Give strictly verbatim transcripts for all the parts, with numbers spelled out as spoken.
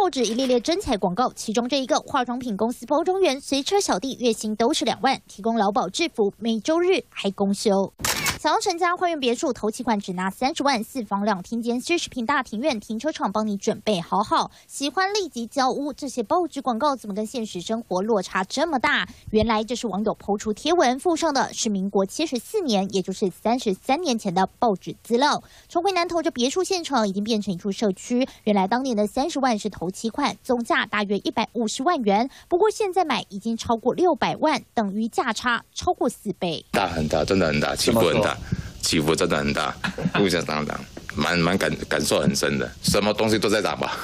报纸一列列征才广告，其中这一个化妆品公司包装员随车小弟月薪都是两万，提供劳保制服，每周日还公休。 想要成家，花园别墅头期款只拿三十万，四房两厅间四十平大庭院，停车场帮你准备好好。喜欢立即交屋，这些报纸广告怎么跟现实生活落差这么大？原来这是网友抛出贴文，附上的是民国七十四年，也就是三十三年前的报纸资料。重回南投这别墅现场已经变成一处社区。原来当年的三十万是头期款，总价大约一百五十万元。不过现在买已经超过六百万，等于价差超过四倍。 大很大，真的很大，起伏很大。 起伏真的很大，物价上涨，蛮蛮感感受很深的，什么东西都在涨吧。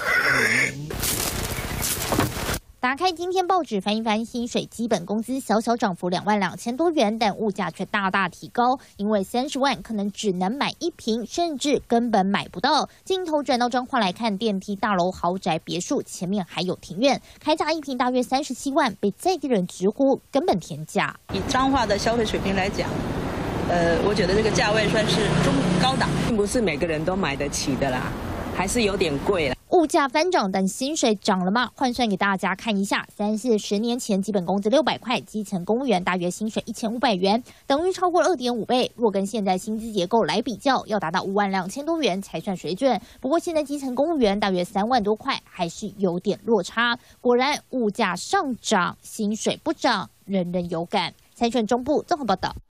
打开今天报纸翻一翻，薪水基本工资小小涨幅两万两千多元，但物价却大大提高，因为三十万可能只能买一平，甚至根本买不到。镜头转到彰化来看，电梯大楼豪宅别墅前面还有庭院，开价一平大约三十七万，被在地人直呼根本天价。 以彰化的消费水平来讲。 呃，我觉得这个价位算是中高档， 并不是每个人都买得起的啦，还是有点贵啦。 物价翻涨，但薪水涨了吗？换算给大家看一下，三四十年前基本工资六百块，基层公务员大约薪水一千五百元，等于超过二点五倍。若跟现在薪资结构来比较，要达到五万两千多元才算水准。不过现在基层公务员大约三万多块，还是有点落差。果然，物价上涨，薪水不涨，人人有感。财讯中部综合报道。